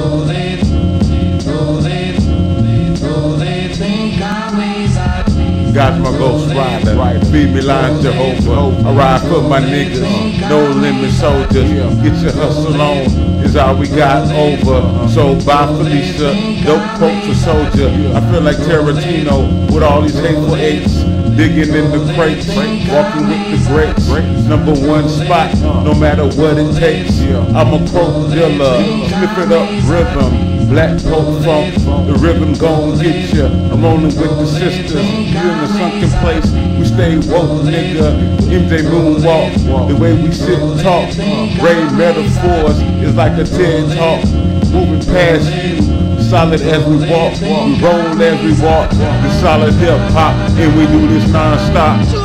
God's my ghost rider, feed me line Jehovah. I ride for my niggas, no limit soldiers. Get your hustle on, is all we got over. So bye Felicia, dope coach for soldier. I feel like Tarantino with all these hateful eights. Digging in the crates, walking with the greats. Number one spot, no matter what it takes. I'm a coke dealer, slip it up rhythm. Black coat funk, the rhythm gon' get ya. I'm rolling with the sisters, you in the sunken place. We stay woke, nigga. MJ moonwalk, the way we sit and talk. Brave metaphors is like a TED talk. Moving past you, solid as we walk. We roll as we walk. The solid hip hop, and we do this non-stop.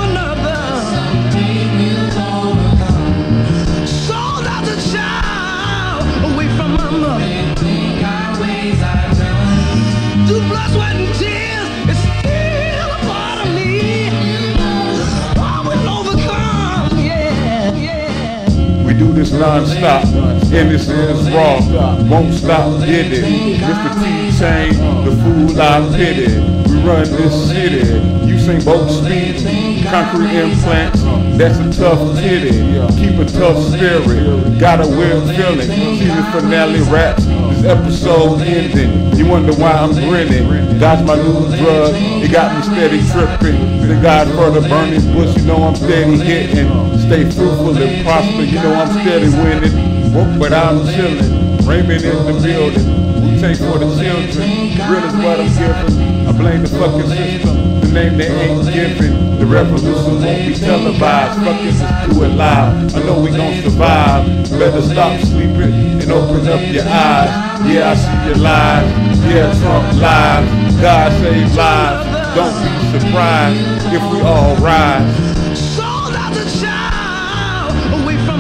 Do this non-stop, and this is raw, won't stop, get it. Mr. T-Chain, the fool I pity. We run this city, Usain Bolt speed, concrete implants, that's a tough titty. Keep a tough spirit, got a weird feeling. Season finale raps, this episode ending. You wonder why I'm grinning. God's my new drug, it got me steady tripping. The God for the burning bush, you know I'm steady hitting. Stay fruitful and prosper, you know I'm steady winning. Woke but I'm chilling, Raymond in the building. We take for the children, real is what I'm giving. I blame the fucking system, the name they ain't giving. The revolution won't be televised, fuck this is too alive. I know we gon' survive, better stop sleeping and open up your eyes. Yeah, I see your lies, yeah, Trump lies. God save lives, don't be surprised if we all rise.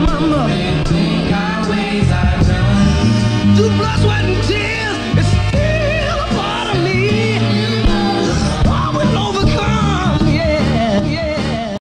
Through blood, sweat, and tears, it's still